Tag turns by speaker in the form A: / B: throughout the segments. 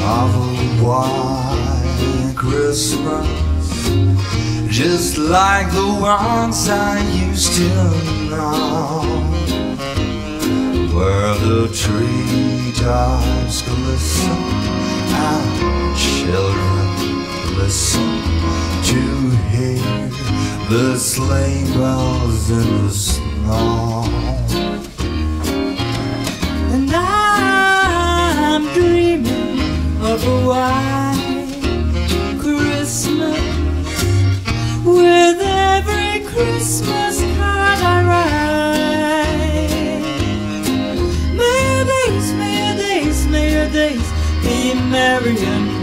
A: of a white Christmas, just like the ones I used to know, where the treetops glisten and children listen to hear the sleigh bells in the snow.
B: And I'm dreaming of a white Christmas, with every Christmas card I write. May your days, may your days, may your days be merry and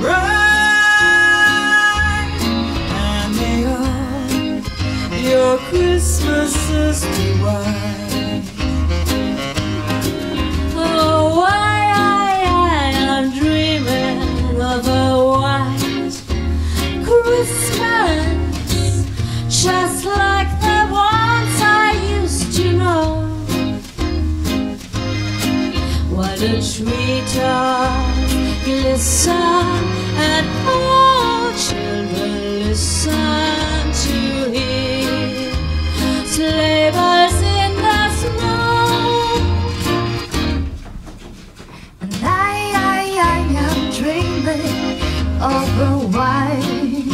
B: bright, and may all your Christmases be white. Oh, I'm dreaming of a white Christmas, just like the ones I used to know, while the treetops glisten and all children listen to hear sleigh bells in the snow. And I am dreaming of a white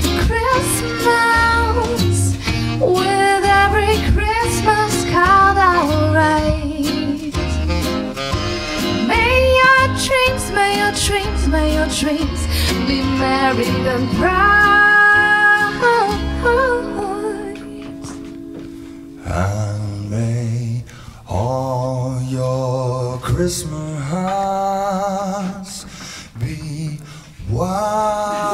B: Christmas, with every Christmas card I write. May your dreams, may your dreams, may your dreams be merry and bright,
A: And may all your Christmas be white.